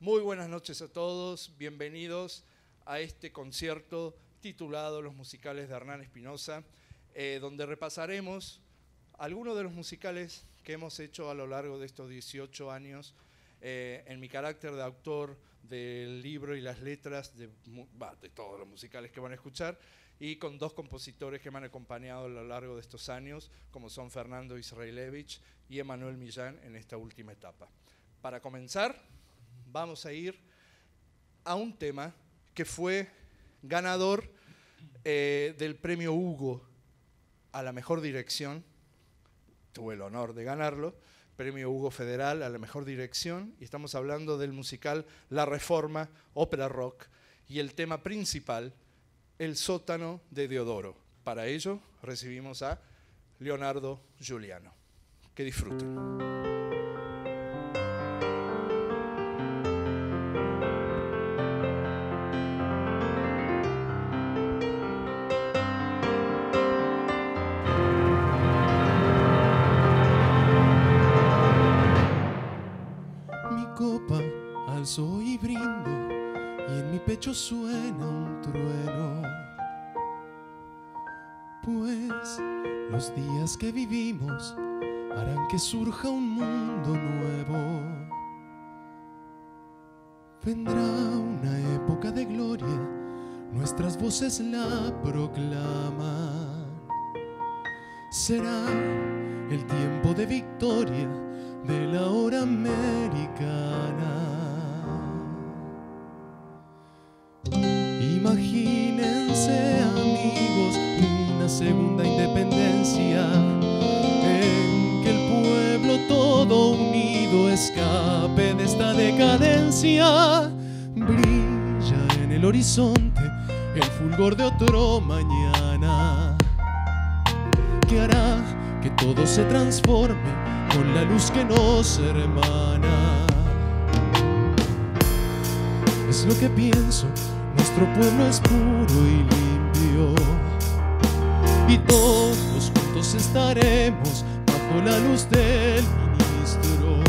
Muy buenas noches a todos, bienvenidos a este concierto titulado Los musicales de Hernán Espinosa, donde repasaremos algunos de los musicales que hemos hecho a lo largo de estos 18 años en mi carácter de autor del libro y las letras de todos los musicales que van a escuchar, y con dos compositores que me han acompañado a lo largo de estos años, como son Fernando Israelevich y Emanuel Millán en esta última etapa. Para comenzar, vamos a ir a un tema que fue ganador del premio Hugo a la mejor dirección. Tuve el honor de ganarlo, premio Hugo Federal a la mejor dirección, y estamos hablando del musical La Reforma, ópera rock, y el tema principal, El sótano de Deodoro. Para ello recibimos a Leonardo Giuliano. Que disfruten. Alzo y brindo, y en mi pecho suena un trueno, pues los días que vivimos harán que surja un mundo nuevo. Vendrá una época de gloria, nuestras voces la proclaman. Será el tiempo de victoria de la hora americana. Imagínense, amigos, una segunda independencia en que el pueblo todo unido escape de esta decadencia. Brilla en el horizonte el fulgor de otro mañana que hará que todo se transforme con la luz que nos hermana. Es lo que pienso, nuestro pueblo es puro y limpio, y todos juntos estaremos bajo la luz del ministro.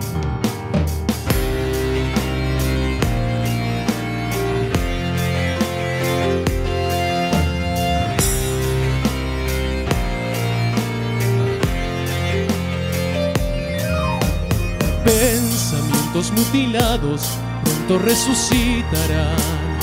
Pensamientos mutilados pronto resucitarán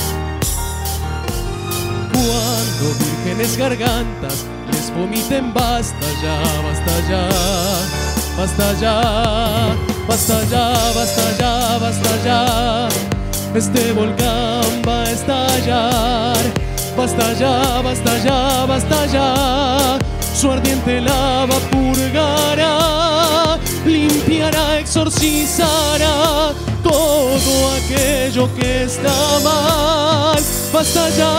cuando vírgenes gargantas les vomiten. Basta ya, basta ya, basta ya, basta ya, basta ya, basta ya. Este volcán va a estallar. Basta ya, basta ya, basta ya. Su ardiente lava purgará, limpiará, exorcizará todo aquello que está mal. Basta ya,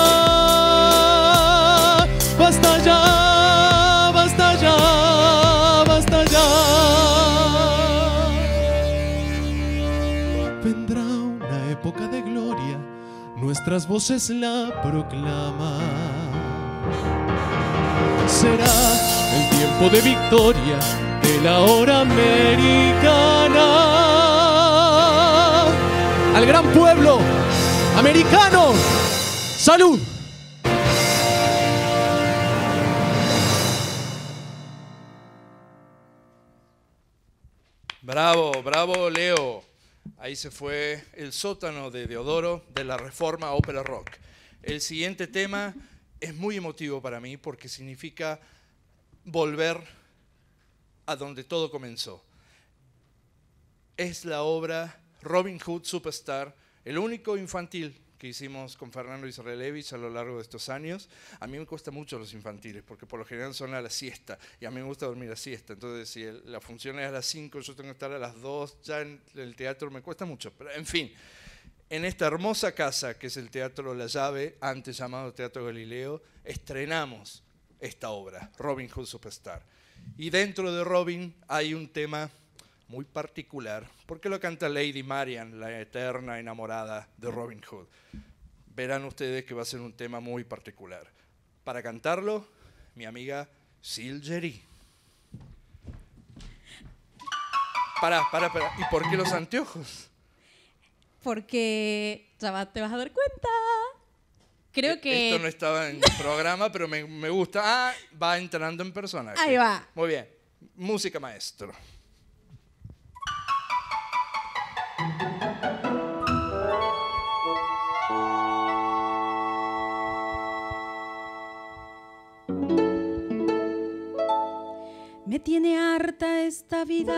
basta ya, basta ya, basta ya. Vendrá una época de gloria, nuestras voces la proclaman. Será el tiempo de victoria de la hora americana. Al gran pueblo americano, ¡salud! Bravo, bravo Leo. Ahí se fue El sótano de Deodoro de La Reforma, ópera rock. El siguiente tema es muy emotivo para mí porque significa volver a donde todo comenzó. Es la obra Robin Hood Superstar, el único infantil que hicimos con Fernando Israelevich a lo largo de estos años. A mí me cuesta mucho los infantiles porque por lo general son a la siesta y a mí me gusta dormir a siesta. Entonces si la función es a las 5, yo tengo que estar a las 2, ya en el teatro me cuesta mucho. Pero en fin, en esta hermosa casa que es el Teatro La Llave, antes llamado Teatro Galileo, estrenamos esta obra, Robin Hood Superstar. Y dentro de Robin hay un tema muy particular, porque lo canta Lady Marian, la eterna enamorada de Robin Hood. Verán ustedes que va a ser un tema muy particular. Para cantarlo, mi amiga Sil Geri. Pará. ¿Y por qué los anteojos? porque ya te vas a dar cuenta. Creo que... Esto no estaba en el programa, pero me gusta. Ah, va entrando en personaje. Ahí va. Muy bien. Música, maestro. Me tiene harta esta vida,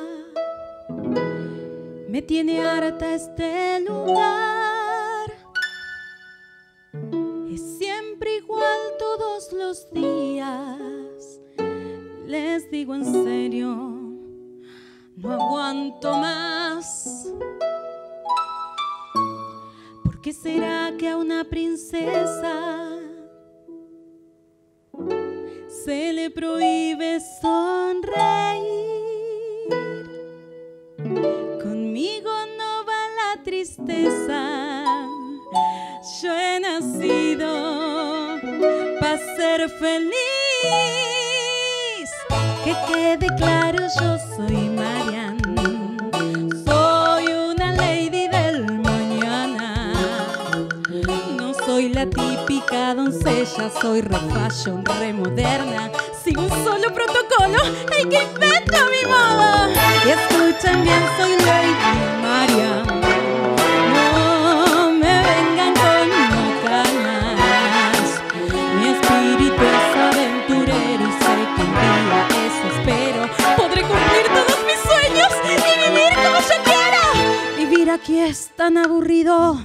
me tiene harta este lugar. Es siempre igual todos los días. Les digo en serio, no aguanto más. ¿Por qué será que a una princesa se le prohíbe sonreír? Conmigo no va la tristeza. Yo he nacido para ser feliz. Que quede claro, yo soy Marian. Soy una lady del mañana. No soy la típica doncella, soy re fashion, re moderna. Sigo un solo protocolo, hay que inventar mi modo. Y escuchen bien, soy Lady Marian. No me vengan con macanas. Mi espíritu es aventurero y sé que un día, eso espero, podré cumplir todos mis sueños y vivir como yo quiero. Vivir aquí es tan aburrido.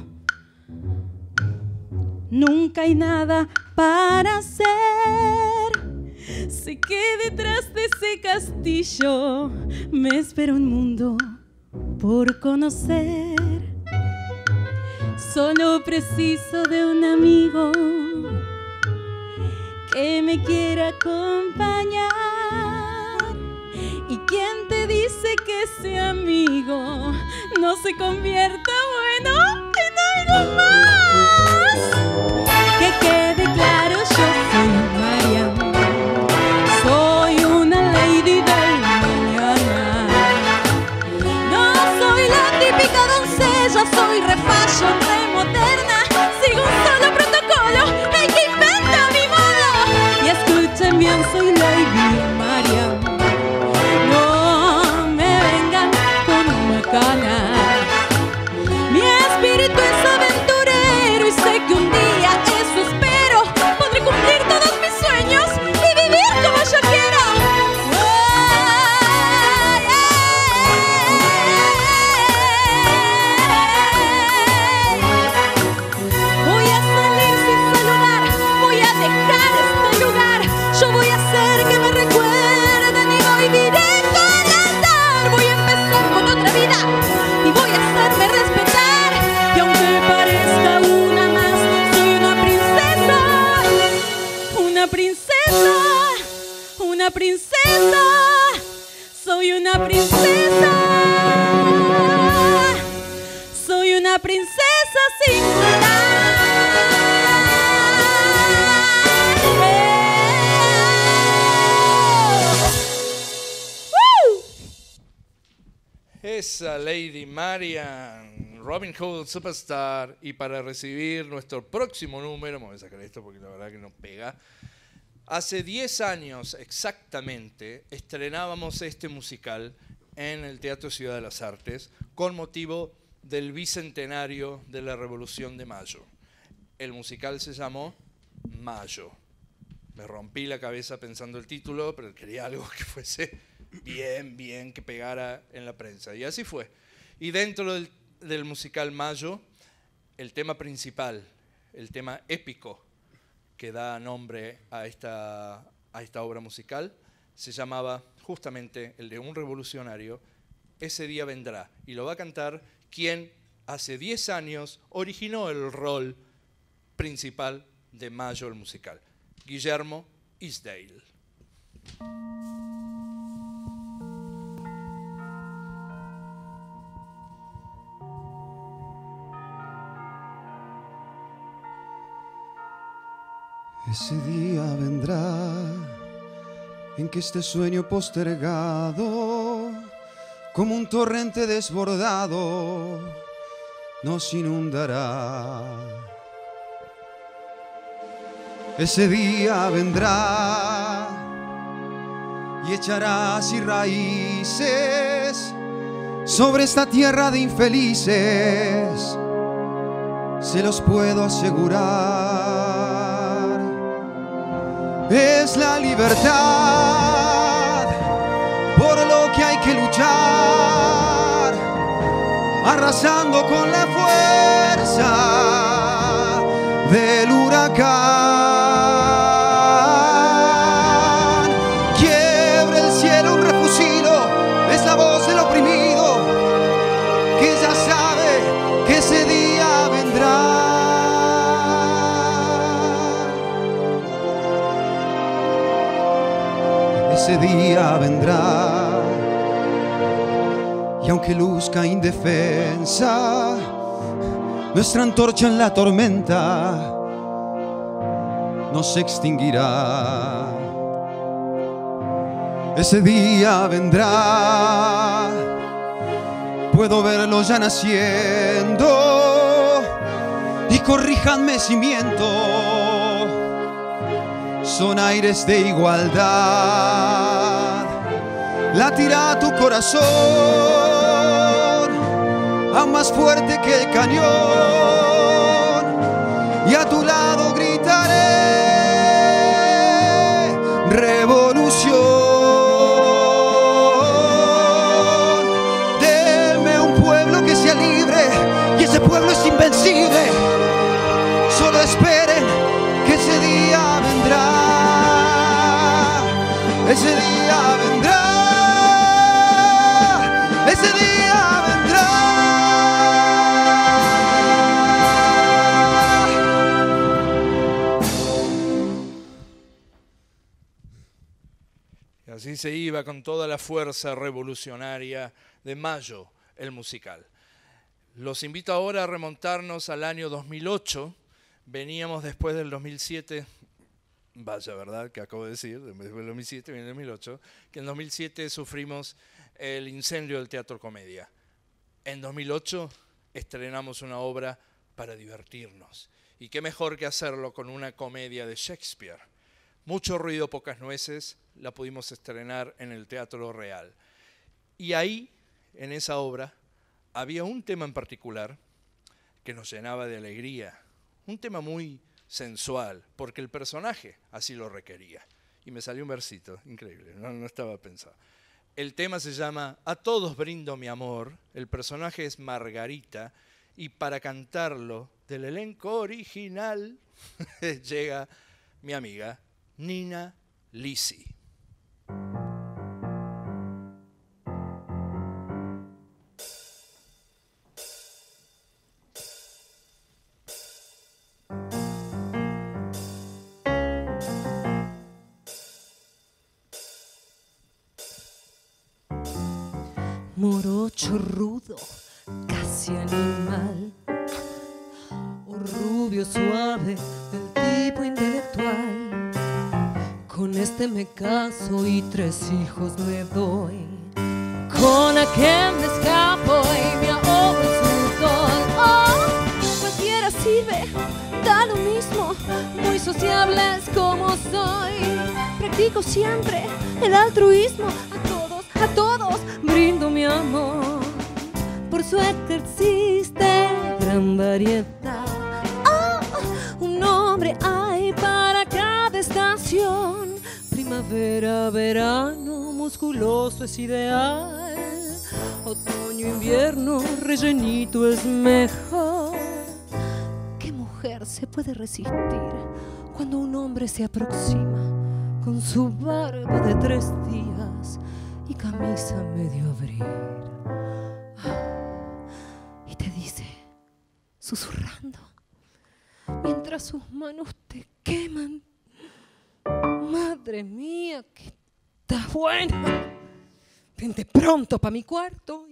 Nunca hay nada para hacer. Sé que detrás de ese castillo me espera un mundo por conocer. Solo preciso de un amigo que me quiera acompañar. ¿Y quién te dice que ese amigo no se convierta, bueno, en algo más? Que quede claro, yo soy Marian. Soy una lady del mañana. No soy la típica doncella, soy re fashion, re moderna. Sigo un solo protocolo, hay que inventar mi modo. Y escuchen bien, soy Lady Marian. No me vengan con macanas. Mi espíritu es aventurero y sé que un día, eso espero, podré cumplir todos mis sueños y vivir como yo quiero. Voy a salir sin saludar, voy a dejar este lugar. Yo voy a hacer que me recuerden y voy directo al altar. Voy a empezar con otra vida y voy a hacerme respetar. Y aunque parezca una más, soy una princesa. Una princesa, una princesa. Soy una princesa. Soy una princesa singular. Esa Lady Marian, Robin Hood Superstar. Y para recibir nuestro próximo número, me voy a sacar esto porque la verdad que no pega. Hace 10 años exactamente estrenábamos este musical en el Teatro Ciudad de las Artes con motivo del bicentenario de la Revolución de Mayo. El musical se llamó Mayo. Me rompí la cabeza pensando el título, pero quería algo que fuese bien, que pegara en la prensa. Y así fue. Y dentro del musical Mayo, el tema principal, el tema épico que da nombre a esta obra musical, se llamaba justamente el de un revolucionario, Ese día vendrá. Y lo va a cantar quien hace 10 años originó el rol principal de Mayo el musical, Guillermo Easdale. Ese día vendrá en que este sueño postergado, como un torrente desbordado, nos inundará. Ese día vendrá y echará así raíces sobre esta tierra de infelices, se los puedo asegurar. Es la libertad por lo que hay que luchar, arrasando con la fuerza del huracán. Quiebre el cielo un refusilo, es la voz del oprimido que ya sabe que ese día vendrá. Ese día vendrá, y aunque luzca indefensa nuestra antorcha en la tormenta, no se extinguirá. Ese día vendrá, puedo verlo ya naciendo, y corríjanme si miento, son aires de igualdad. Latirá tu corazón, aún más fuerte que el cañón, y a tu lado gritaré revolución. Denme un pueblo que sea libre, y ese pueblo es invencible. Solo esperen que ese día vendrá. Ese día vendrá. Ese día vendrá. Y así se iba con toda la fuerza revolucionaria de Mayo, el musical. Los invito ahora a remontarnos al año 2008. Veníamos después del 2007. Vaya, ¿verdad? Que acabo de decir, después del 2007 viene el 2008, que en 2007 sufrimos el incendio del Teatro Comedia. En 2008 estrenamos una obra para divertirnos. Y qué mejor que hacerlo con una comedia de Shakespeare. Mucho ruido, pocas nueces, la pudimos estrenar en el Teatro Real. Y ahí, en esa obra, había un tema en particular que nos llenaba de alegría. Un tema muy sensual, porque el personaje así lo requería. Y me salió un versito, increíble, no estaba pensado. El tema se llama A todos brindo mi amor, el personaje es Margarita, y para cantarlo del elenco original llega mi amiga Nina Lisi. Morocho rudo, casi animal, o rubio suave, del tipo intelectual. Con este me caso y 3 hijos le doy. Con aquel me escapo y me ahogo en su sudor. Oh, cualquiera sirve, da lo mismo, muy sociable es como soy. Practico siempre el altruismo, a todos brindo mi amor. Por suerte existe gran variedad. Oh, un nombre hay para cada estación. Primavera, verano, musculoso es ideal. Otoño, invierno, rellenito es mejor. ¿Qué mujer se puede resistir cuando un hombre se aproxima con su barba de 3 días y camisa medio abrir? Y te dice, susurrando, mientras sus manos te queman: madre mía, que está buena. Vente pronto pa' mi cuarto.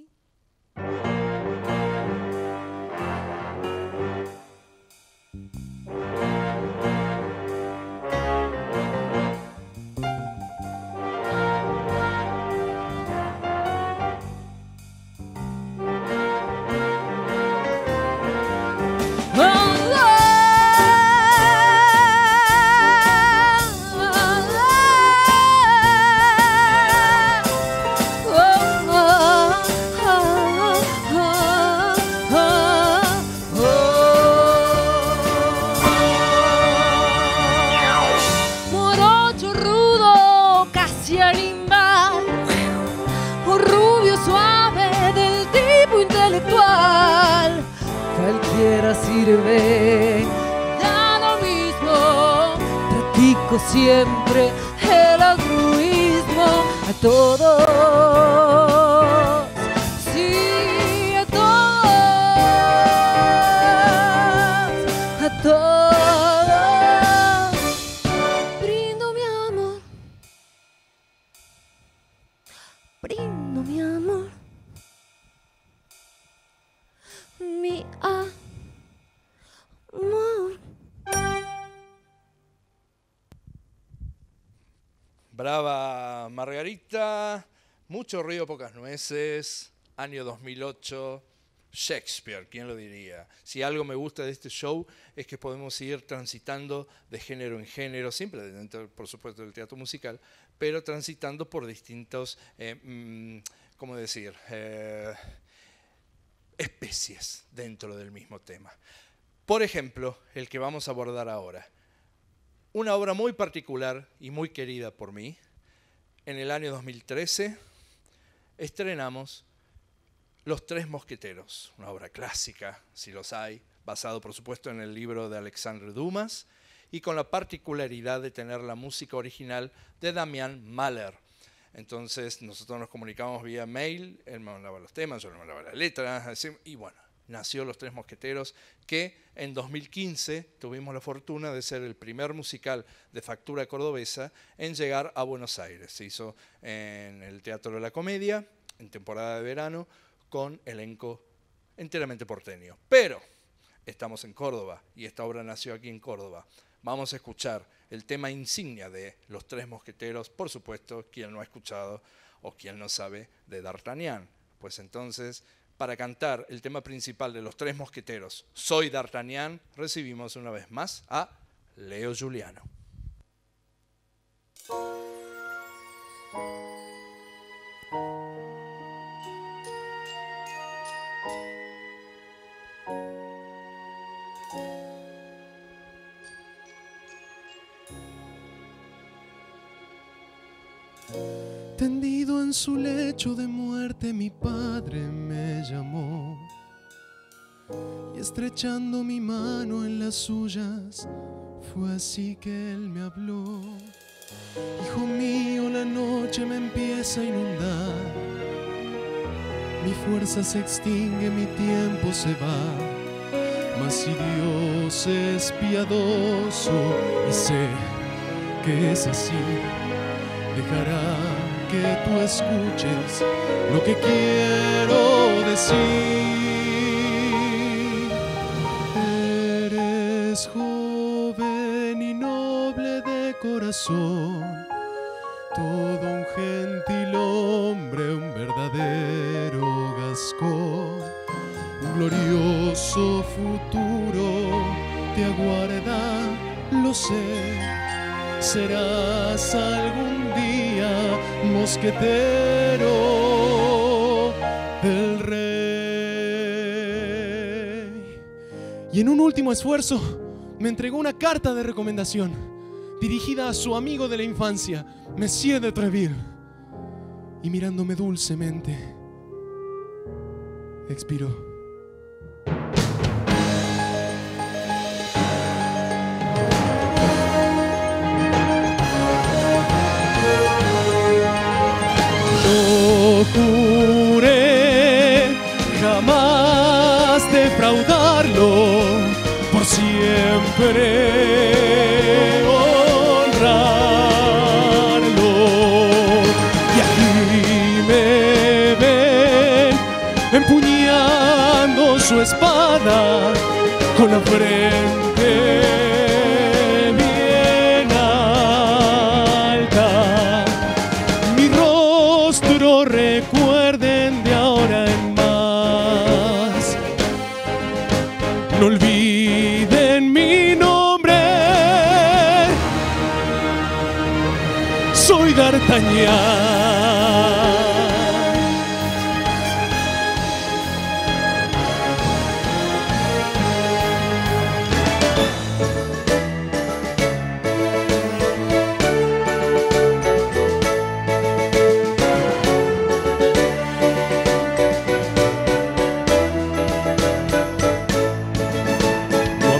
cualquiera sirve. Da lo mismo, practico siempre el altruismo a todos. Sí, a todos, a todos. Brindo mi amor, brindo mi amor, mi amor. Brava Margarita, mucho río, pocas nueces, año 2008, Shakespeare, ¿quién lo diría? Si algo me gusta de este show es que podemos ir transitando de género en género, siempre dentro, por supuesto, del teatro musical, pero transitando por distintos, ¿cómo decir?, especies dentro del mismo tema. Por ejemplo, el que vamos a abordar ahora. Una obra muy particular y muy querida por mí. En el año 2013 estrenamos Los Tres Mosqueteros, una obra clásica, si los hay, basado por supuesto en el libro de Alexandre Dumas y con la particularidad de tener la música original de Damián Mahler. Entonces nosotros nos comunicamos vía mail, él me mandaba los temas, yo le mandaba las letras, y bueno, nació Los Tres Mosqueteros, que en 2015 tuvimos la fortuna de ser el primer musical de factura cordobesa en llegar a Buenos Aires. Se hizo en el Teatro de la Comedia, en temporada de verano, con elenco enteramente porteño. Pero estamos en Córdoba y esta obra nació aquí en Córdoba. Vamos a escuchar el tema insignia de Los Tres Mosqueteros, por supuesto, quien no ha escuchado o quien no sabe de D'Artagnan. Pues entonces, para cantar el tema principal de Los Tres Mosqueteros, Soy D'Artagnan, recibimos una vez más a Leo Giuliano. Tendido en su lecho de muerte, mi padre me llamó y estrechando mi mano en las suyas, fue así que él me habló. Hijo mío, la noche me empieza a inundar, mi fuerza se extingue, mi tiempo se va, mas si Dios es piadoso y sé que es así, dejará que tú escuches lo que quiero decir. Eres joven y noble de corazón, todo un gentil hombre, un verdadero gascón. Un glorioso futuro te aguarda, lo sé. Serás algún día mosquetero del rey. Y en un último esfuerzo me entregó una carta de recomendación dirigida a su amigo de la infancia, Monsieur de Treville. Y mirándome dulcemente, expiró. Juré jamás defraudarlo, por siempre honrarlo. Y aquí me ven empuñando su espada con la frente bien alta. Mi rostro recuerden de ahora en más, no olviden mi nombre, soy D'Artagnan.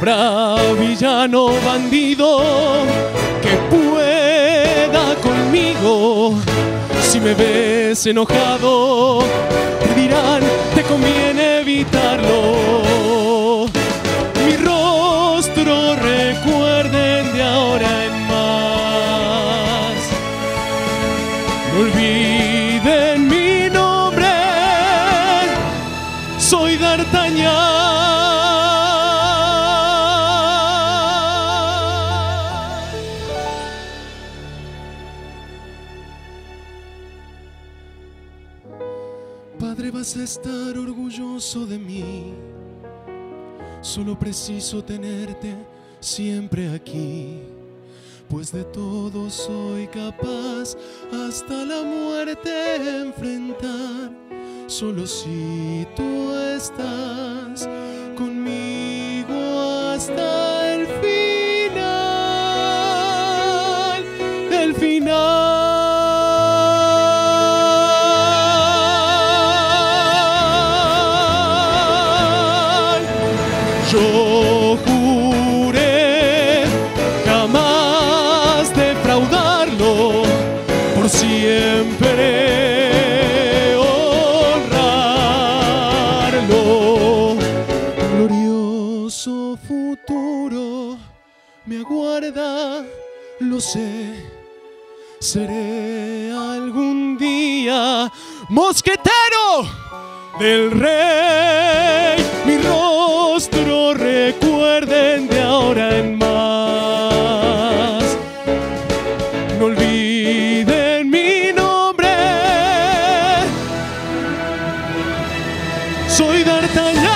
habrá villano bandido que pueda conmigo. Si me ves enojado, te dirán, te conviene evitarlo. Mi rostro recuerden de ahora en más. No olviden mi nombre, soy D'Artagnan. Padre, vas a estar orgulloso de mí. Solo preciso tenerte siempre aquí, pues de todo soy capaz hasta la muerte enfrentar. Solo si tú estás conmigo hasta el final, el final. Yo juré jamás defraudarlo, por siempre honrarlo. Glorioso futuro me aguarda, lo sé. Seré algún día mosquetero del rey. Mi rostro recuerden de ahora en más. No olviden mi nombre, soy D'Artagnan.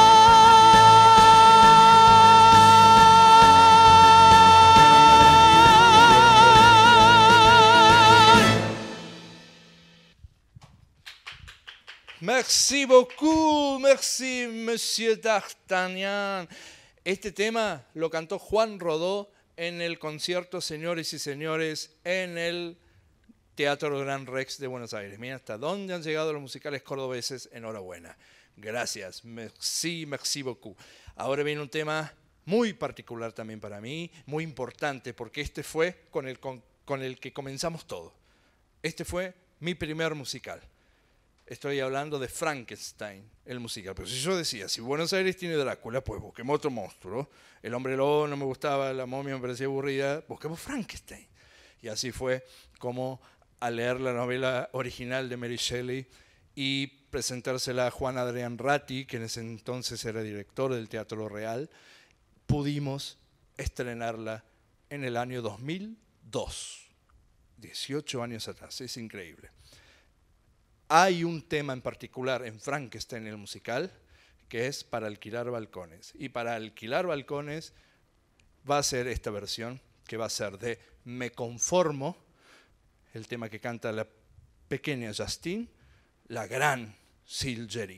Merci beaucoup, merci Monsieur D'Artagnan. Este tema lo cantó Juan Rodó en el concierto, señores y señores, en el Teatro Gran Rex de Buenos Aires. Miren hasta dónde han llegado los musicales cordobeses. Enhorabuena. Gracias. Merci, merci beaucoup. Ahora viene un tema muy particular también para mí, muy importante, porque este fue con el que comenzamos todo. Este fue mi primer musical. Estoy hablando de Frankenstein, el musical. Pero si yo decía, si Buenos Aires tiene Drácula, pues busquemos otro monstruo. El hombre lobo no me gustaba, la momia me parecía aburrida, busquemos Frankenstein. Y así fue como, al leer la novela original de Mary Shelley y presentársela a Juan Adrián Ratti, que en ese entonces era director del Teatro Real, pudimos estrenarla en el año 2002. 18 años atrás, es increíble. Hay un tema en particular en Frankenstein, el musical, que es para alquilar balcones. Y para alquilar balcones va a ser esta versión, que va a ser de Me Conformo, el tema que canta la pequeña Justine, la gran Silgeri.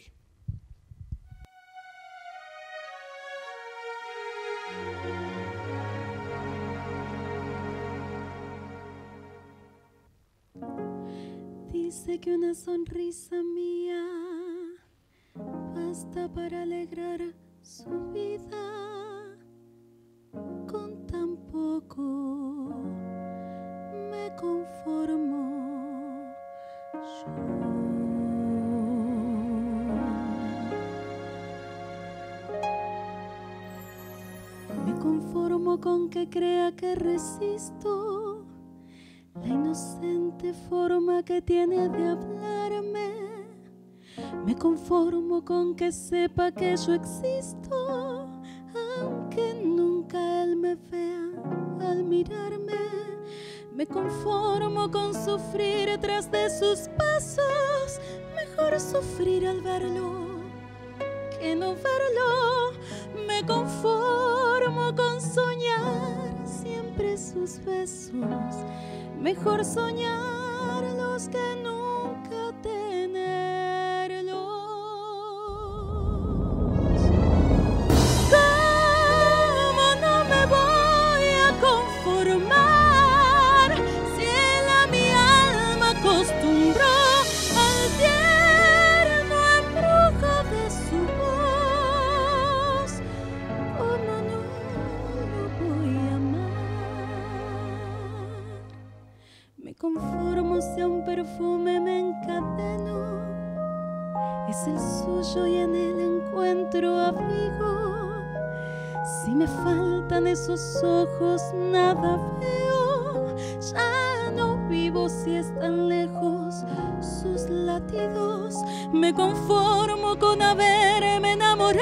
Dice que una sonrisa mía basta para alegrar su vida. Con tan poco me conformo yo. Me conformo con que crea que resisto la inocente forma que tiene de hablarme. Me conformo con que sepa que yo existo, aunque nunca él me vea al mirarme. Me conformo con sufrir tras de sus pasos, mejor sufrir al verlo que no verlo. Me conformo con soñar siempre sus besos, mejor soñarlos que nunca tenerlos. ¿Cómo no me voy a conformar si él a mi alma acostumbró al tierno embrujo de su voz? ¿Cómo no como si a un perfume me encadeno. Es el suyo y en él encuentro abrigo. Si me faltan esos ojos nada veo. Ya no vivo si están lejos sus latidos. Me conformo con haberme enamorado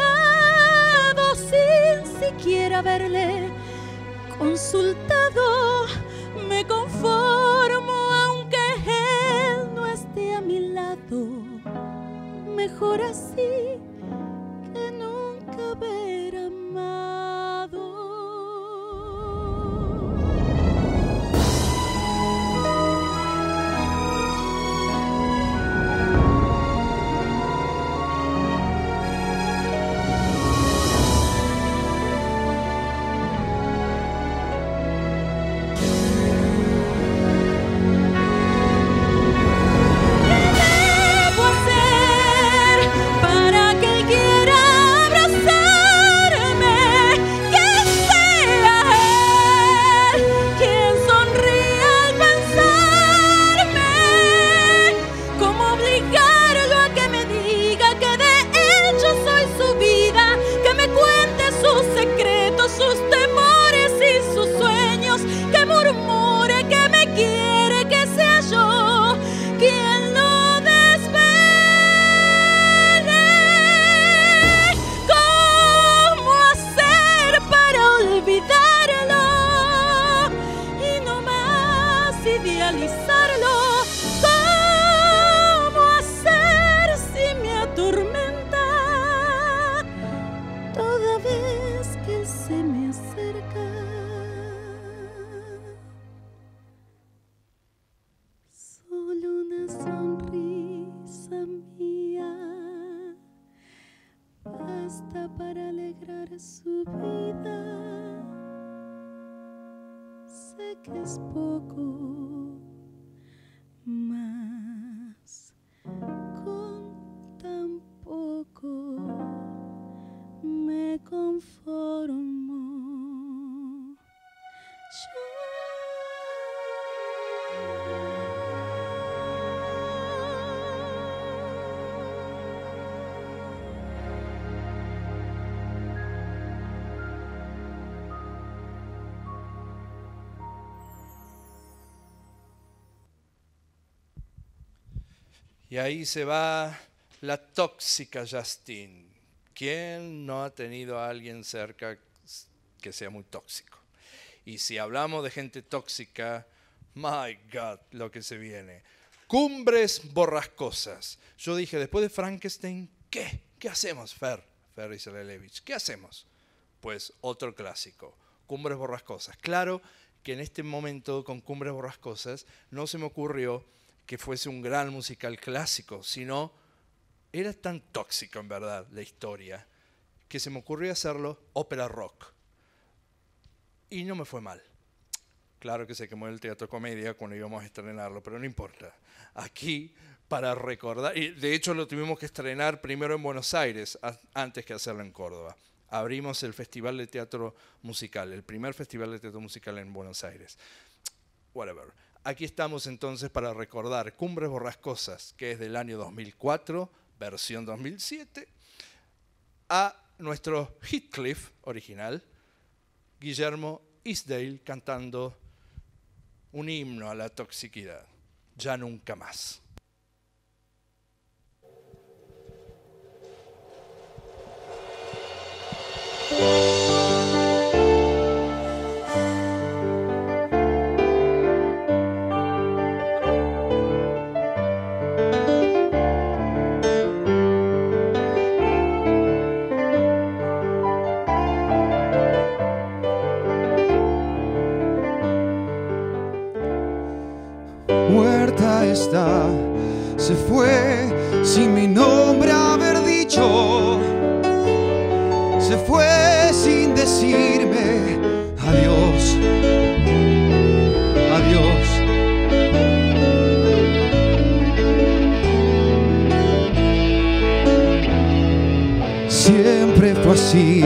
sin siquiera haberle consultado. Me conformo aunque él no esté a mi lado. Mejor así que nunca haber amado. Para alegrar su vida. Sé que es poco, mas con tan poco me conformo. Y ahí se va la tóxica Justine. ¿Quién no ha tenido a alguien cerca que sea muy tóxico? Y si hablamos de gente tóxica, my God, lo que se viene. Cumbres borrascosas. Yo dije, después de Frankenstein, ¿qué? ¿Qué hacemos, Fer Isarelevich? ¿Qué hacemos? Pues otro clásico, Cumbres borrascosas. Claro que en este momento con Cumbres borrascosas no se me ocurrió que fuese un gran musical clásico, sino era tan tóxico en verdad la historia que se me ocurrió hacerlo ópera rock. Y no me fue mal. Claro que se quemó el Teatro Comedia cuando íbamos a estrenarlo, pero no importa. Aquí, para recordar, y de hecho lo tuvimos que estrenar primero en Buenos Aires antes que hacerlo en Córdoba. Abrimos el Festival de Teatro Musical, el primer Festival de Teatro Musical en Buenos Aires. Whatever. Aquí estamos entonces para recordar Cumbres borrascosas, que es del año 2004, versión 2007, a nuestro Heathcliff original, Guillermo Eastdale, cantando un himno a la toxicidad, Ya nunca más. Muerta está, se fue sin mi nombre haber dicho, se fue sin decirme adiós, adiós. Siempre fue así,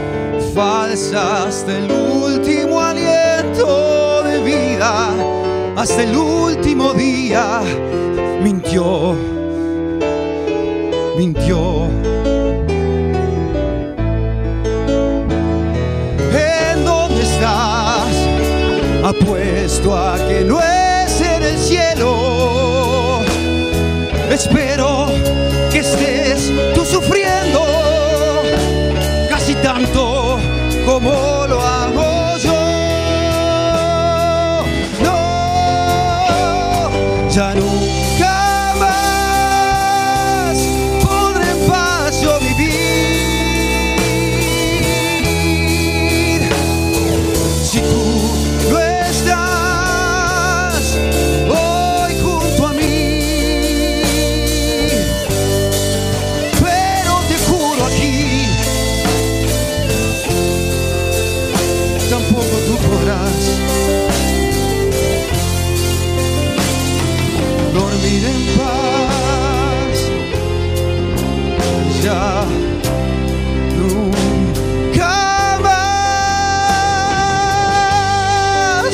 falsa hasta el último aliento de vida. hasta el último día mintió, mintió. ¿En dónde estás? Apuesto a que no es en el cielo. Espero que estés tú sufriendo casi tanto como lo hago yo. No, ya nunca más podré en paz yo vivir si tú no estás hoy junto a mí. Pero te juro aquí, tampoco tú podrás dormir en paz. Ya nunca más.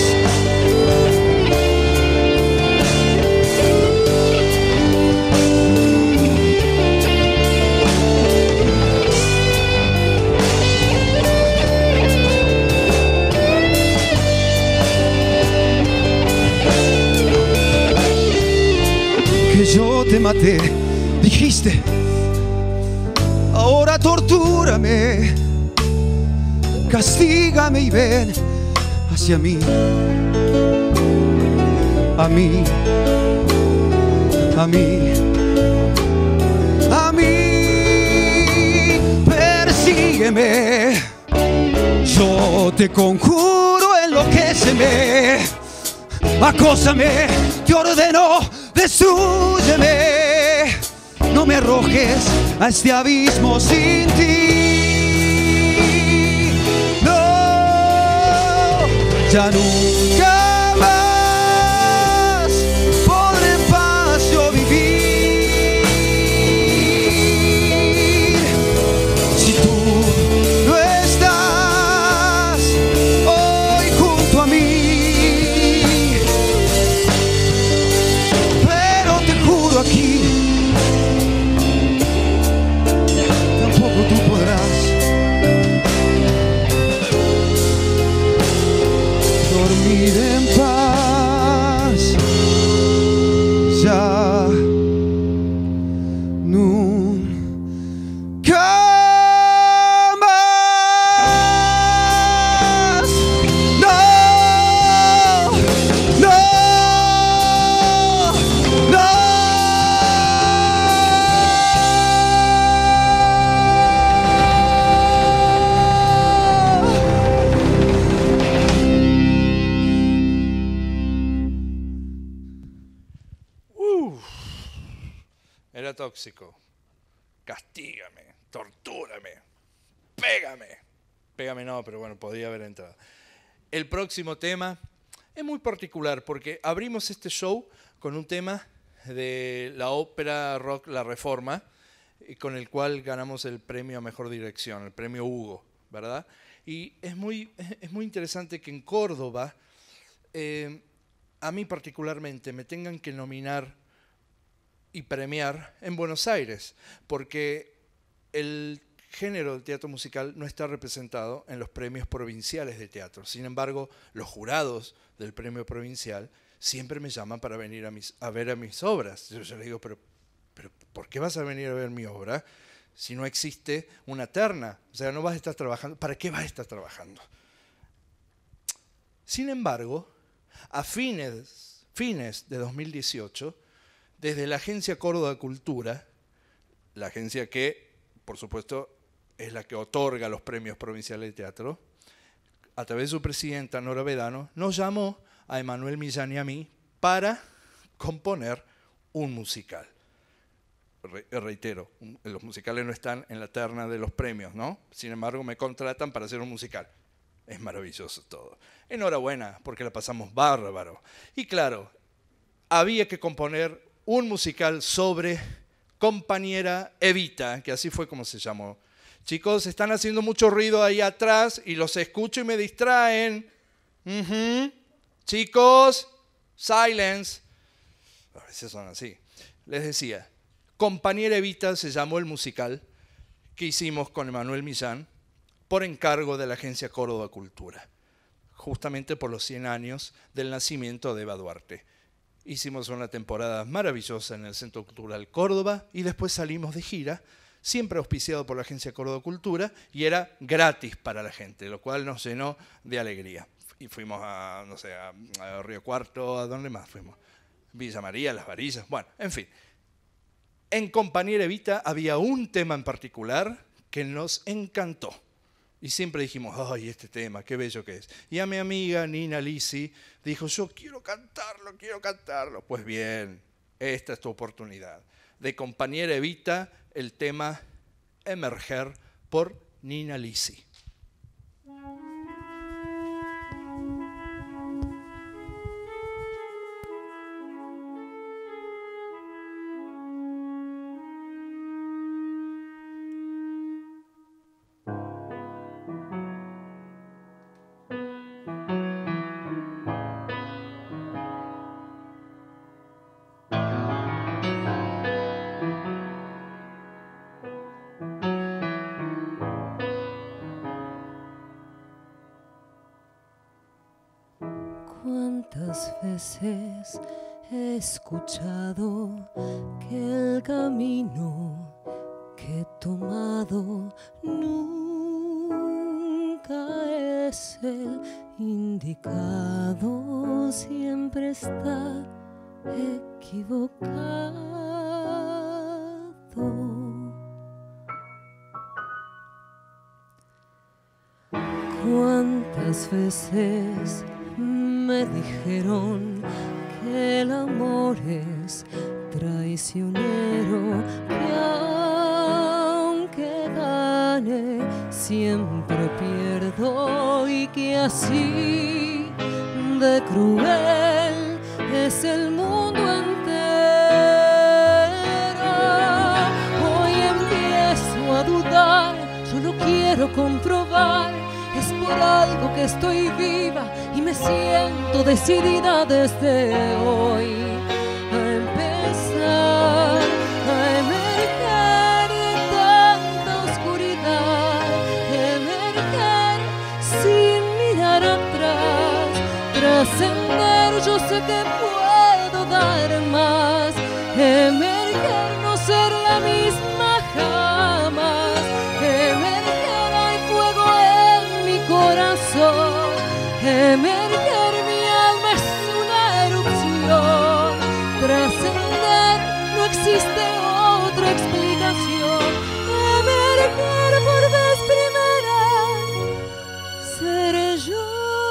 Que yo te maté, dijiste, ahora tortúrame, castígame y ven hacia mí, a mí, a mí, a mí, persígueme, yo te conjuro, enloquéceme, acósame, te ordeno, destrúyeme, no me arrojes a este abismo sin ti. No, ya nunca más podré en paz yo vivir si tú no estás hoy junto a mí. Pero te juro aquí, tampoco tú podrás dormir en paz. Ya nunca más. No, no, no. Era tóxico. Castígame, tortúrame, pégame. Pégame no, pero bueno, podría haber entrado. El próximo tema es muy particular porque abrimos este show con un tema de la ópera rock La Reforma, con el cual ganamos el premio a Mejor Dirección, el premio Hugo, ¿verdad? Y es muy interesante que en Córdoba, a mí particularmente, me tengan que nominar y premiar en Buenos Aires, porque el género del teatro musical no está representado en los premios provinciales de teatro. Sin embargo, los jurados del premio provincial siempre me llaman para venir a ver mis obras. Yo les digo, pero ¿por qué vas a venir a ver mi obra si no existe una terna? O sea, no vas a estar trabajando. ¿Para qué vas a estar trabajando? Sin embargo, a fines de 2018, desde la Agencia Córdoba Cultura, la agencia que, por supuesto, es la que otorga los premios provinciales de teatro, a través de su presidenta, Nora Vedano, nos llamó a Emanuel Millán y a mí para componer un musical. Reitero, los musicales no están en la terna de los premios, ¿no? Sin embargo, me contratan para hacer un musical. Es maravilloso todo. Enhorabuena, porque la pasamos bárbaro. Y claro, había que componer un musical sobre Compañera Evita, que así fue como se llamó. Chicos, están haciendo mucho ruido ahí atrás y los escucho y me distraen. Chicos, Silence. A veces son así. Les decía, Compañera Evita se llamó el musical que hicimos con Emanuel Millán por encargo de la Agencia Córdoba Cultura, justamente por los 100 años del nacimiento de Eva Duarte. Hicimos una temporada maravillosa en el Centro Cultural Córdoba y después salimos de gira, siempre auspiciado por la Agencia Córdoba Cultura, y era gratis para la gente, lo cual nos llenó de alegría. Y fuimos a, no sé, a Río Cuarto, ¿a dónde más fuimos? Villa María, Las Varillas, bueno, en fin. En Compañera Evita había un tema en particular que nos encantó. Y siempre dijimos, ¡ay, este tema, qué bello que es! Y a mi amiga Nina Lisi dijo, yo quiero cantarlo, quiero cantarlo. Pues bien, esta es tu oportunidad. De Compañera Evita, el tema Emerger por Nina Lisi. Cuántas veces he escuchado que el camino que he tomado nunca es el indicado, siempre está equivocado. Cuántas veces me dijeron que el amor es traicionero, que aunque gane siempre pierdo y que así de cruel es el mundo entero. Hoy empiezo a dudar, yo lo quiero comprobar. Es por algo que estoy viva y me siento decidida desde hoy a empezar a emerger de tanta oscuridad, emerger sin mirar atrás, trascender, yo sé que puedo dar más, emerger, no ser la misma jamás, emerger, hay fuego en mi corazón, emerger, mi alma es una erupción, trascender, no existe otra explicación, emerger por vez primera, seré yo.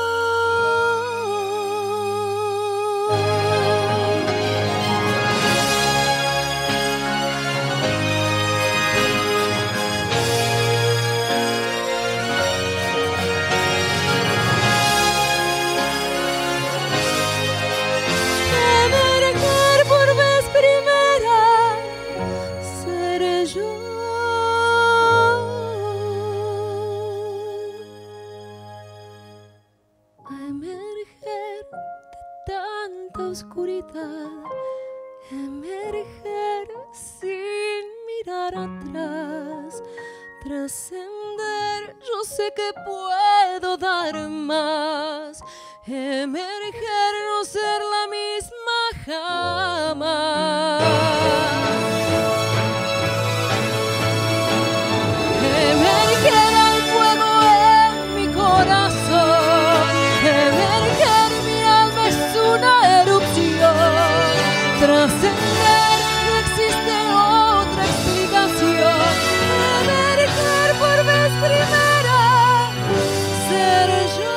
Oscuridad, emerger sin mirar atrás, trascender, yo sé que puedo dar más, emerger, no ser la misma jamás. Emerger, hay fuego en mi corazón, emerger, mi alma es una erupción, trascender, no existe otra explicación, emerger por vez primera, ser yo.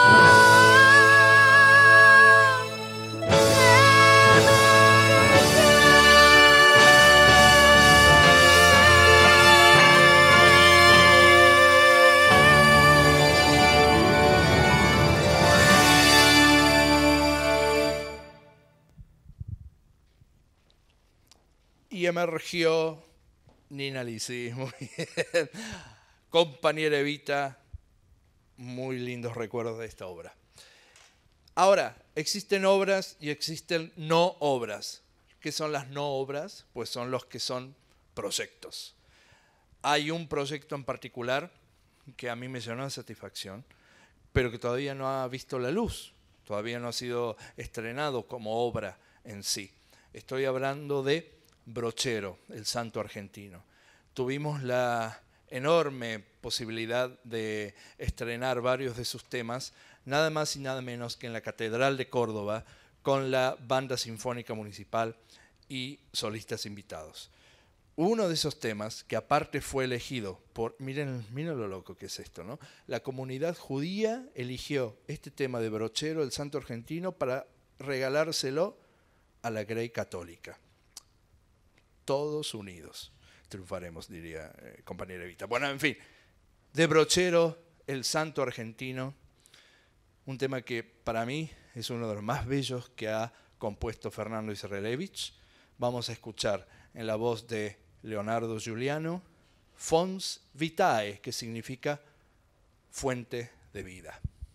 Y emergió Nina Lisi, muy bien. Compañera Evita, muy lindos recuerdos de esta obra. Ahora, existen obras y existen no obras. ¿Qué son las no obras? Pues son los que son proyectos. Hay un proyecto en particular que a mí me llenó de satisfacción, pero que todavía no ha visto la luz, todavía no ha sido estrenado como obra en sí. Estoy hablando de Brochero, el santo argentino. Tuvimos la enorme posibilidad de estrenar varios de sus temas, nada más y nada menos que en la Catedral de Córdoba, con la Banda Sinfónica Municipal y solistas invitados. Uno de esos temas, que aparte fue elegido por, miren lo loco que es esto, ¿no? La comunidad judía eligió este tema de Brochero, el santo argentino, para regalárselo a la Grey católica. Todos unidos triunfaremos, diría compañera Evita. Bueno, en fin, de Brochero, el santo argentino, un tema que para mí es uno de los más bellos que ha compuesto Fernando Israelevich. Vamos a escuchar en la voz de Leonardo Giuliano, Fons Vitae, que significa fuente de vida.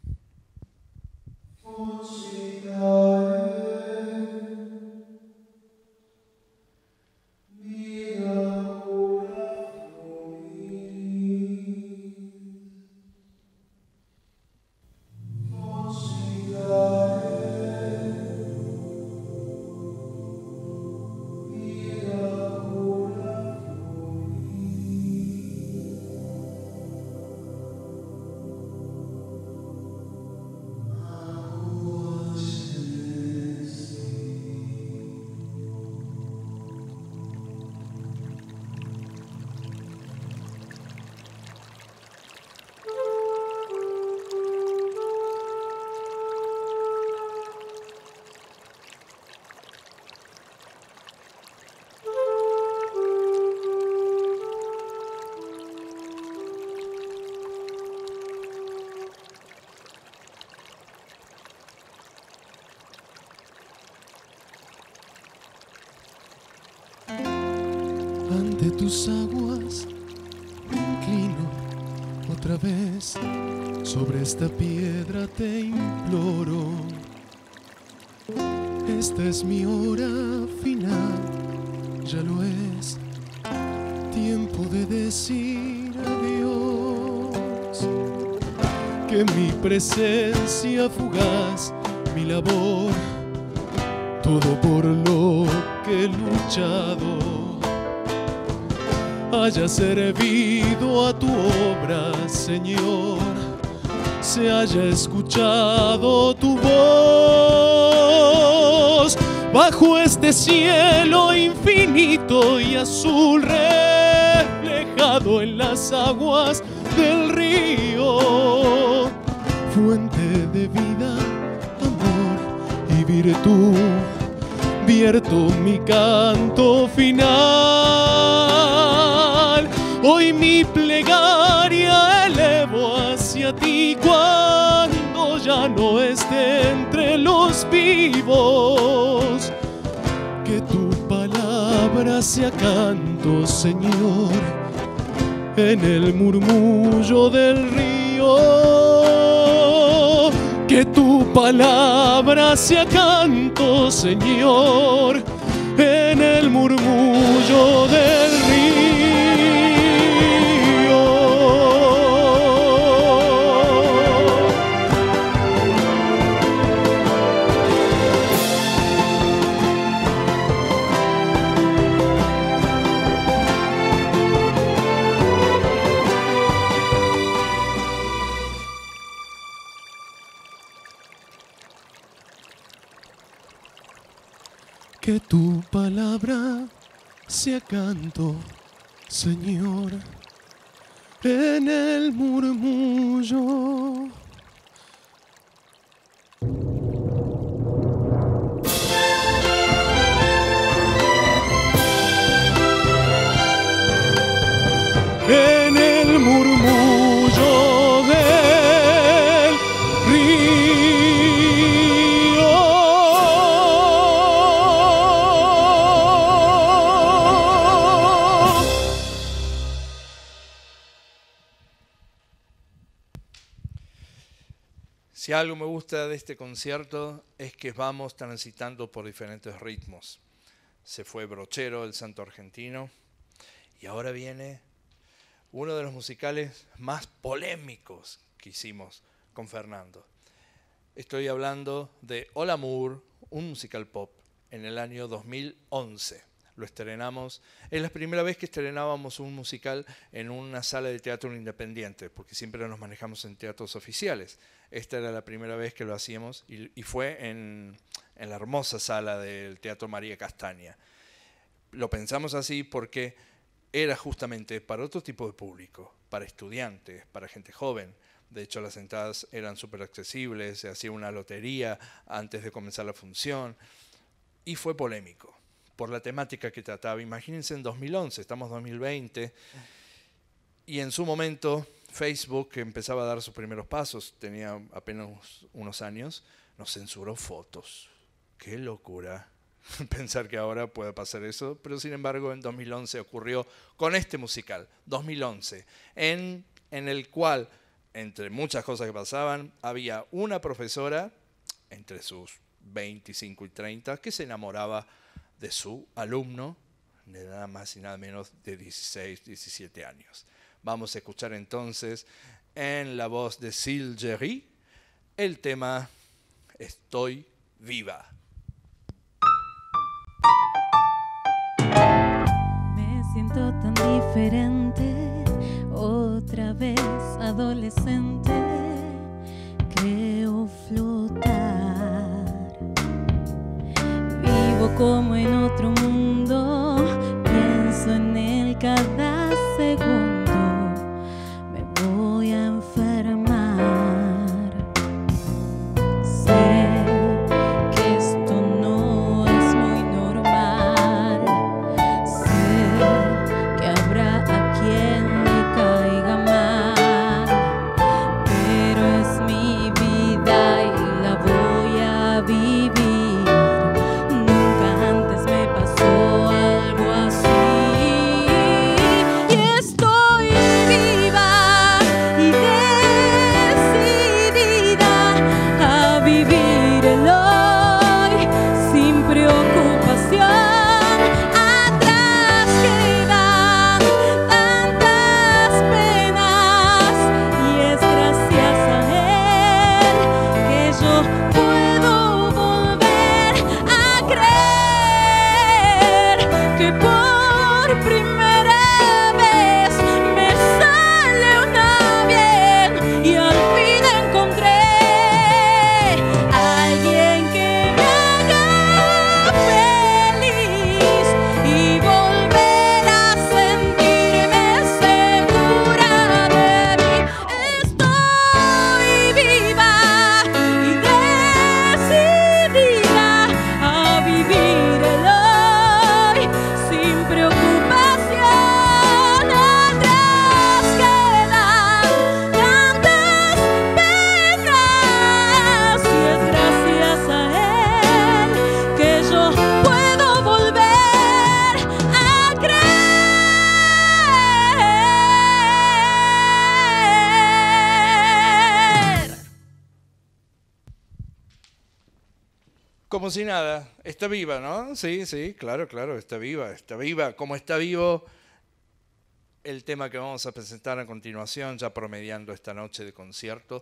Fons Vitae, vida ora fluis. Fons Vitae, ante tus aguas me inclino otra vez, sobre esta piedra te imploro. Esta es mi hora final, ya lo es, tiempo de decir adiós. Que mi presencia fugaz, mi labor, todo por lo que he luchado, haya servido a tu obra, Señor, se haya escuchado tu voz, bajo este cielo infinito y azul, reflejado en las aguas del río, fuente de vida, amor y virtud, vierto mi canto final. Hoy mi plegaria elevo hacia ti cuando ya no esté entre los vivos. Que tu palabra sea canto, Señor, en el murmullo del río. Que tu palabra sea canto, Señor, en el murmullo del río. Que tu palabra sea canto, Señor, en el murmullo. En el murmullo del río. Si algo me gusta de este concierto es que vamos transitando por diferentes ritmos. Se fue Brochero, el santo argentino, y ahora viene uno de los musicales más polémicos que hicimos con Fernando. Estoy hablando de Hola Amour, un musical pop en el año 2011. Lo estrenamos, es la primera vez que estrenábamos un musical en una sala de teatro independiente, porque siempre nos manejamos en teatros oficiales. Esta era la primera vez que lo hacíamos y fue en la hermosa sala del Teatro María Castaña. Lo pensamos así porque era justamente para otro tipo de público, para estudiantes, para gente joven. De hecho, las entradas eran súper accesibles, se hacía una lotería antes de comenzar la función y fue polémico por la temática que trataba. Imagínense en 2011, estamos en 2020, y en su momento Facebook, que empezaba a dar sus primeros pasos, tenía apenas unos años, nos censuró fotos. ¡Qué locura! Pensar que ahora puede pasar eso, pero sin embargo en 2011 ocurrió con este musical, 2011, en el cual, entre muchas cosas que pasaban, había una profesora, entre sus 25 y 30, que se enamoraba de su alumno, de nada más y nada menos de 16, 17 años. Vamos a escuchar entonces en la voz de Syl Gerry el tema Estoy viva. Me siento tan diferente, otra vez adolescente, creo flotar. Vivo como en otro mundo, pienso en él cada segundo, me voy a enfermar. Sé que esto no es muy normal, sé que habrá a quien le caiga mal, pero es mi vida y la voy a vivir. Nunca antes me pasó algo así. Y estoy viva y decidida a vivir el hoy sin preocupación. Atrás quedan tantas penas y es gracias a él que yo puedo volver a creer que por primera vez me sale una bien y al fin encontré a alguien que me haga feliz y volver a sentirme segura de mí. Estoy viva y decidida a vivir el hoy sin preocupación. Atrás quedan tantas penas y es gracias a él que yo puedo volver a creer. Como si nada, está viva, ¿no? Sí, claro, está viva. Como está vivo el tema que vamos a presentar a continuación, ya promediando esta noche de concierto.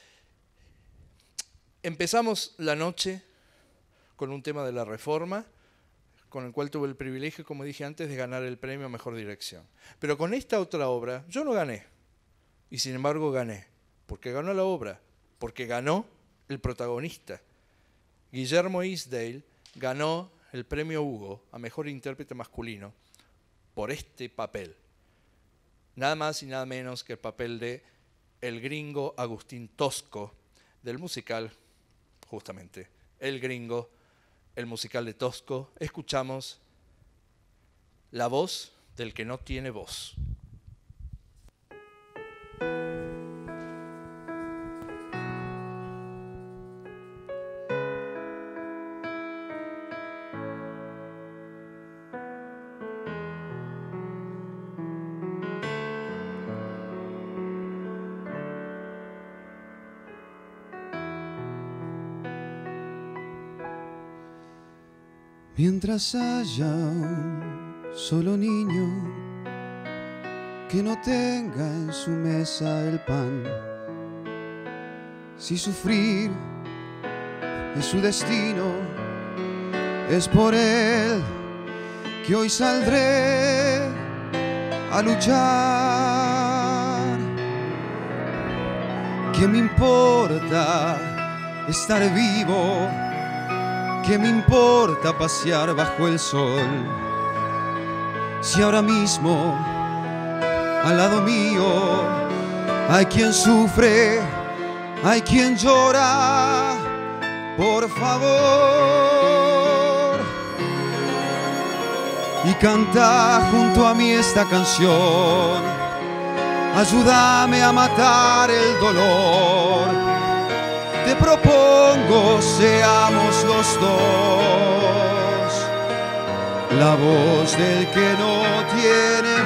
Empezamos la noche con un tema de la Reforma, con el cual tuve el privilegio, como dije antes, de ganar el premio a Mejor Dirección. Pero con esta otra obra yo no gané, y sin embargo gané, porque ganó la obra, porque ganó el protagonista. Guillermo Eastdale ganó el premio Hugo a Mejor Intérprete Masculino por este papel. Nada más y nada menos que el papel de el gringo Agustín Tosco, del musical, justamente, El Gringo, el musical de Tosco. Escuchamos la voz del que no tiene voz. Mientras haya un solo niño que no tenga en su mesa el pan, si sufrir es su destino, es por él que hoy saldré a luchar. ¿Qué me importa estar vivo? ¿Qué me importa pasear bajo el sol? Si ahora mismo al lado mío hay quien sufre, hay quien llora, por favor. Y canta junto a mí esta canción, ayúdame a matar el dolor. Te propongo seamos los dos la voz del que no tiene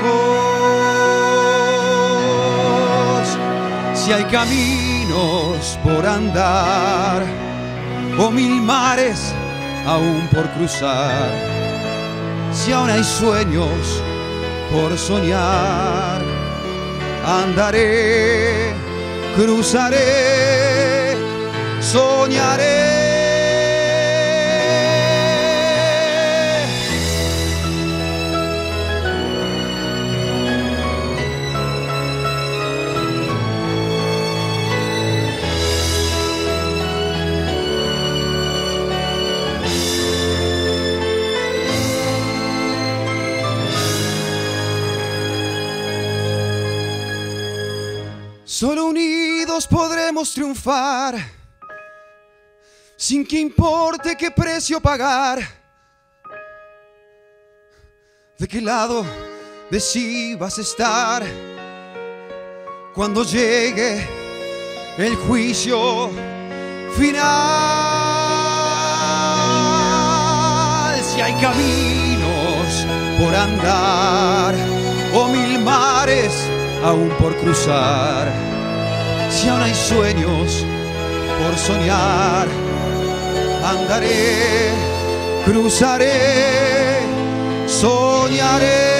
voz. Si hay caminos por andar o mil mares aún por cruzar, si aún hay sueños por soñar, andaré, cruzaré, soñaré. Solo unidos podremos triunfar, sin que importe qué precio pagar. ¿De qué lado de sí vas a estar cuando llegue el juicio final? Si hay caminos por andar o mil mares aún por cruzar, si aún hay sueños por soñar, andaré, cruzaré, soñaré.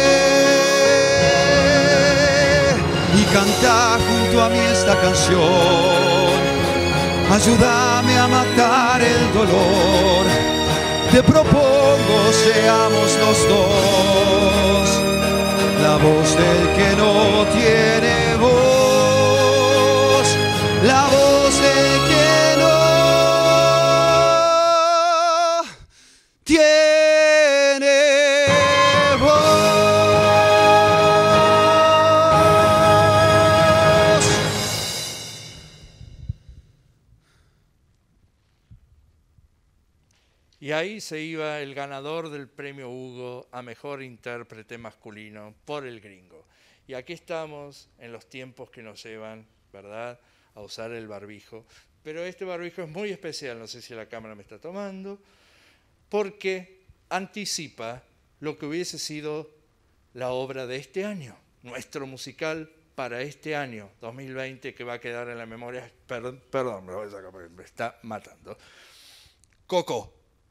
Y canta junto a mí esta canción, ayúdame a matar el dolor. Te propongo seamos los dos la voz del que no tiene voz, la voz del que no tiene voz. Y ahí se iba el ganador del premio Hugo a Mejor Intérprete Masculino por El Gringo. Y aquí estamos en los tiempos que nos llevan, ¿verdad?, a usar el barbijo. Pero este barbijo es muy especial, no sé si la cámara me está tomando, porque anticipa lo que hubiese sido la obra de este año, nuestro musical para este año, 2020, que va a quedar en la memoria. Perdón, me voy a sacar porque me está matando. Coco.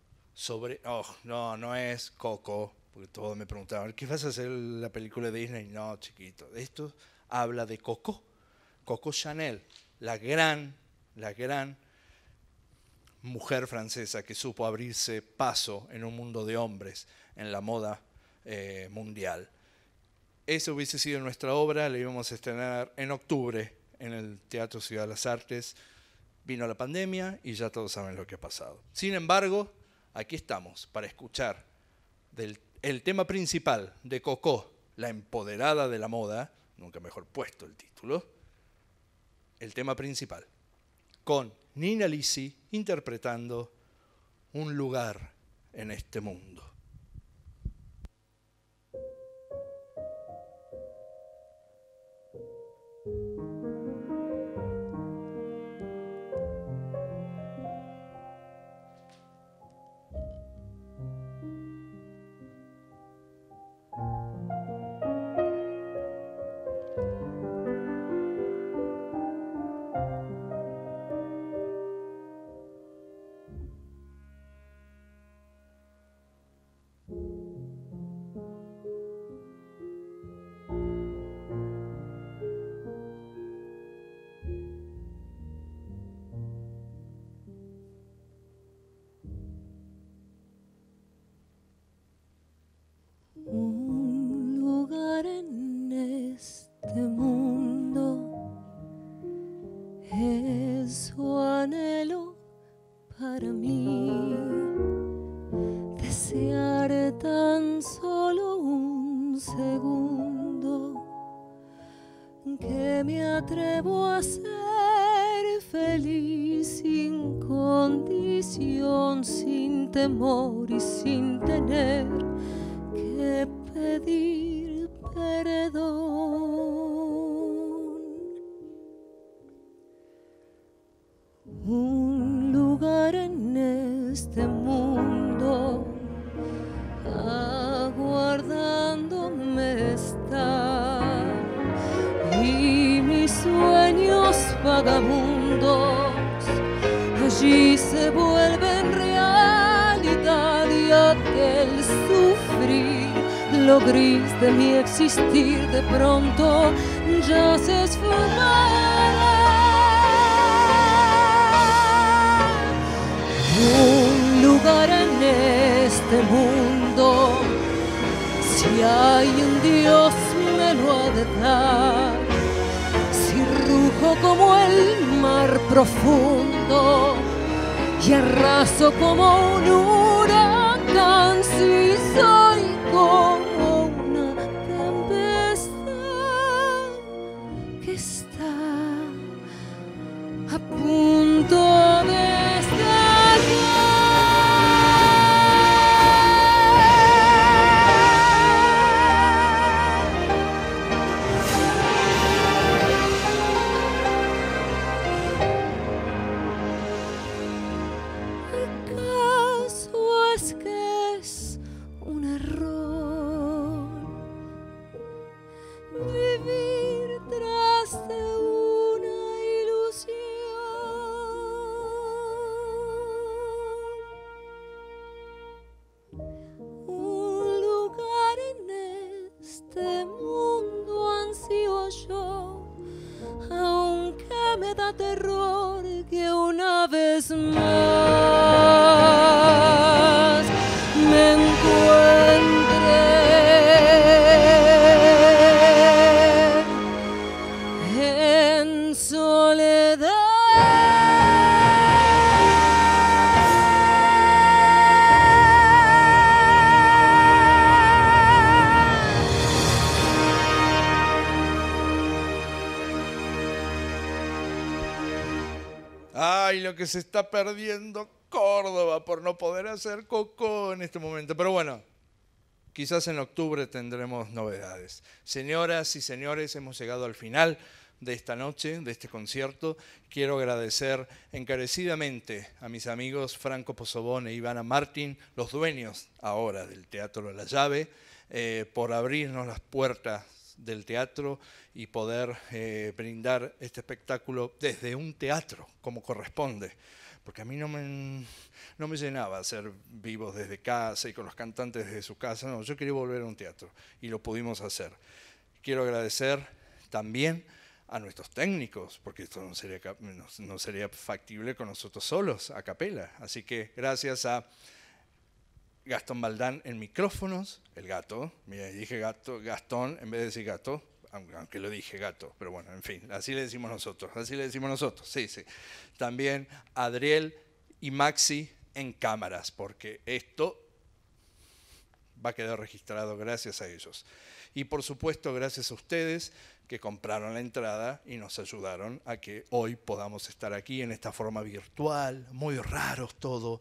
No es Coco, porque todos me preguntaban, ¿qué vas a hacer la película de Disney? No, chiquito, esto habla de Coco Chanel, la gran mujer francesa que supo abrirse paso en un mundo de hombres en la moda mundial. Esa hubiese sido nuestra obra, la íbamos a estrenar en octubre en el Teatro Ciudad de las Artes. Vino la pandemia y ya todos saben lo que ha pasado. Sin embargo, aquí estamos para escuchar el tema principal de Coco, la empoderada de la moda, nunca mejor puesto el título, el tema principal, con Nina Lisi interpretando Un lugar en este mundo. me atrevo a ser feliz sin condición, sin temor y sin tener que pedir perdón. Un lugar en este mundo aguardándome está, y mis sueños vagabundos allí se vuelven realidad, y aquel sufrir, lo gris de mi existir, de pronto ya se esfumará. Un lugar en este mundo, si hay un Dios me lo ha de dar. Si rujo como el mar profundo y arraso como un huracán, si soy como una tempestad que está a punto de terror que una vez más me encuentre en soledad. Ay, lo que se está perdiendo Córdoba por no poder hacer Cocó en este momento. Pero bueno, quizás en octubre tendremos novedades. Señoras y señores, hemos llegado al final de esta noche, de este concierto. Quiero agradecer encarecidamente a mis amigos Franco Pozzobón e Ivana Martín, los dueños ahora del Teatro La Llave, por abrirnos las puertas del teatro y poder brindar este espectáculo desde un teatro, como corresponde. Porque a mí no me llenaba hacer vivos desde casa y con los cantantes desde su casa. No, yo quería volver a un teatro y lo pudimos hacer. Quiero agradecer también a nuestros técnicos, porque esto no sería factible con nosotros solos, a capela. Así que gracias a Gastón Baldán en micrófonos, el gato, mira, dije gato, Gastón en vez de decir gato, aunque lo dije gato, pero bueno, en fin, así le decimos nosotros, sí, sí. También Adriel y Maxi en cámaras, porque esto va a quedar registrado gracias a ellos. Y por supuesto, gracias a ustedes que compraron la entrada y nos ayudaron a que hoy podamos estar aquí en esta forma virtual, muy raro todo,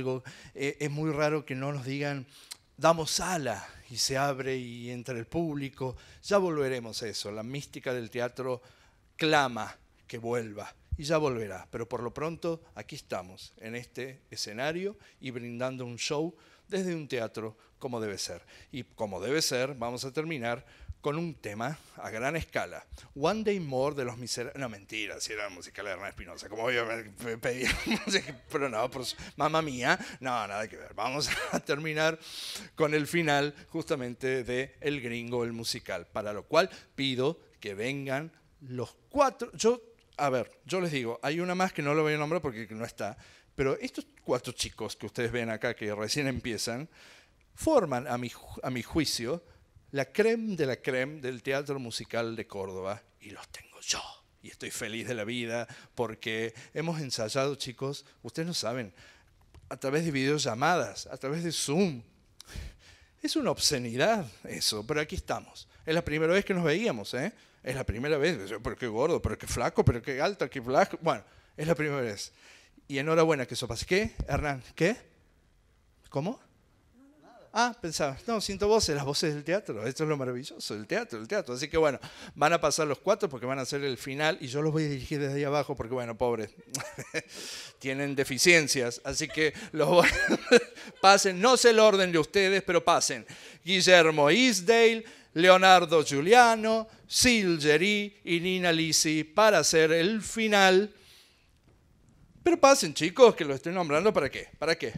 es muy raro que no nos digan, damos sala y se abre y entra el público. Ya volveremos a eso, la mística del teatro clama que vuelva y ya volverá, pero por lo pronto aquí estamos en este escenario y brindando un show desde un teatro como debe ser. Y como debe ser, vamos a terminar con un tema a gran escala. One Day More de Los Miserables. No, mentira, si era la musical de Hernán Espinosa. Como voy a pedir música, pero no, mamá mía, no, nada que ver. Vamos a terminar con el final justamente de El Gringo, el musical. Para lo cual pido que vengan los 4. Yo les digo, hay una más que no lo voy a nombrar porque no está. Pero estos 4 chicos que ustedes ven acá, que recién empiezan, forman, a mi juicio, la crème de la crème del teatro musical de Córdoba, y los tengo yo. Y estoy feliz de la vida porque hemos ensayado, chicos, ustedes no saben, a través de videollamadas, a través de Zoom. Es una obscenidad eso, pero aquí estamos. Es la primera vez que nos veíamos, ¿eh? Es la primera vez. Pero qué gordo, pero qué flaco, pero qué alto, qué flaco. Bueno, es la primera vez. Y enhorabuena que eso pase. ¿Qué, Hernán? ¿Qué? ¿Cómo? Ah, pensaba, no, siento voces, las voces del teatro. Esto es lo maravilloso, el teatro. Así que bueno, van a pasar los 4 porque van a hacer el final y yo los voy a dirigir desde ahí abajo porque, bueno, pobres, tienen deficiencias. Así que los voy pasen, no sé el orden de ustedes, pero pasen. Guillermo Isdale, Leonardo Giuliano, Silgeri y Nina Lisi para hacer el final. Pero pasen, chicos, que lo estoy nombrando, ¿para qué? ¿Para qué?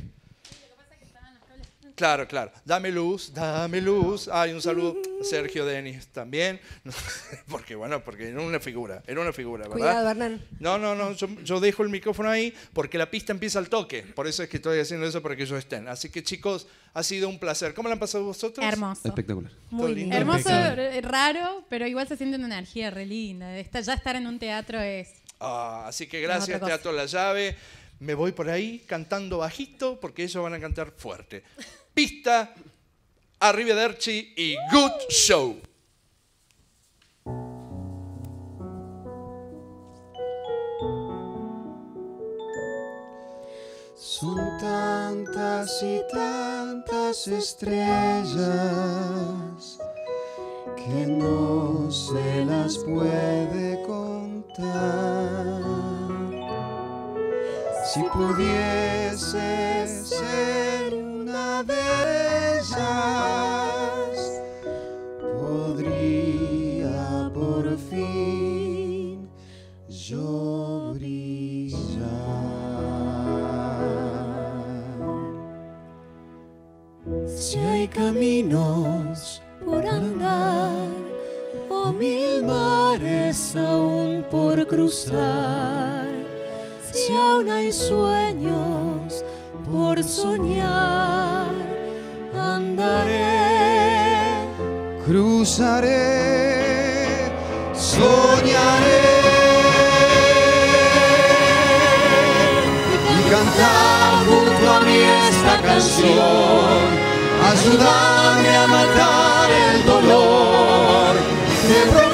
Claro, claro. Dame luz, dame luz. Hay un saludo a Sergio Denis también. Porque, bueno, porque era una figura, ¿verdad? Cuidado, Hernán. No, yo dejo el micrófono ahí porque la pista empieza al toque. Por eso es que estoy haciendo eso para que ellos estén. Así que, chicos, ha sido un placer. ¿Cómo lo han pasado vosotros? Hermoso. Espectacular. Muy lindo. Hermoso, raro, pero igual se siente una energía re linda. Ya estar en un teatro es... Así que gracias, otra cosa. Teatro La Llave. Me voy por ahí cantando bajito porque ellos van a cantar fuerte. Pista, arrivederci y good show. Son tantas y tantas estrellas que no se las puede contar. Si pudiese ser una de ellas, podría por fin yo brillar. Si hay caminos por andar o 1000 mares aún por cruzar, si aún hay sueños por soñar, andaré, cruzaré, soñaré y cantar junto a mí esta canción, ayúdame a matar el dolor.